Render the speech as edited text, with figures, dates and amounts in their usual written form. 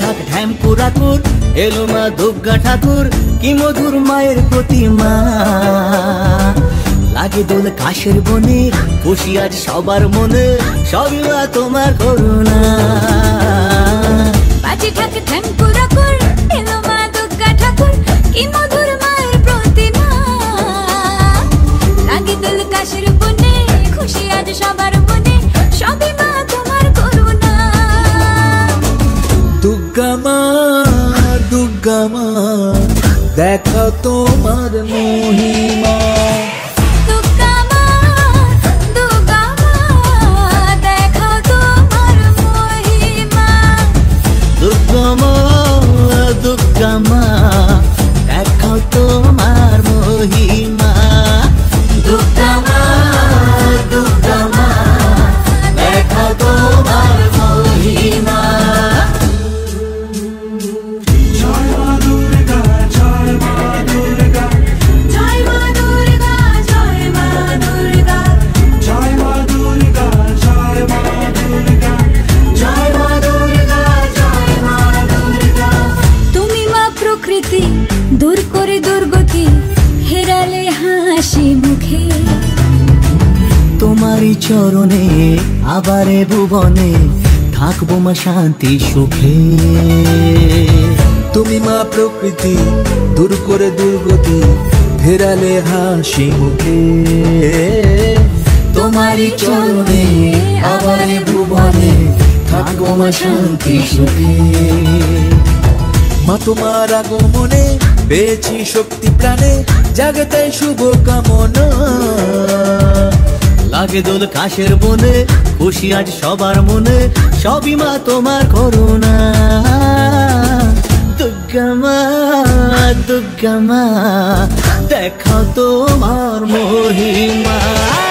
ঢাক ঢ্যামকুরাকুর এলো মা দুর্গা ঠাকুর কি মধুর মায়ের প্রতিমা লাগে দোল কাশের বনে খুশি আজ সবার মনে সবই মা তোমার করুণা বাজে ঢাক ঢ্যামকুরাকুর এলো মা দুর্গা ঠাকুর কি মধুর মায়ের প্রতিমা লাগে দোল কাশের বনে খুশি আজ সবার মনে সবই মা তোমার করুণা দুর্গা মা দেখো তোমার মহিমা দুর্গা মা দেখো তোমার মহিমা দুর্গা মা দেখো তোমার মহিমা দুর্গা মা দেখো তোমার মহিমা জয় মা দুর্গা জয় মা দুর্গা জয় মা দুর্গা জয় মা দুর্গা জয় মা দুর্গা জয় মা দুর্গা জয় মা দুর্গা জয় মা দুর্গা তুমি মা প্রকৃতি দূর করে দুর্গতি হেরালে হাসি মুখে তোমারই চরণে আবারে ভুবনে থাকবো মা শান্তি সুখে তুমি মা প্রকৃতি দূর করে দুর্গতি ফেরালে হাসি মুখে তোমারই চরণে আবারে ভুবনে থাকবো মা শান্তি সুখে মা তোমার আগমনে পেয়েছি শক্তি প্রাণে জাগতে শুভ কামনা লাগে দোল কাশের বনে খুশি আজ সবার মনে সবই মা তোমার করুণা দুর্গা মা দেখো তোমার মহিমা।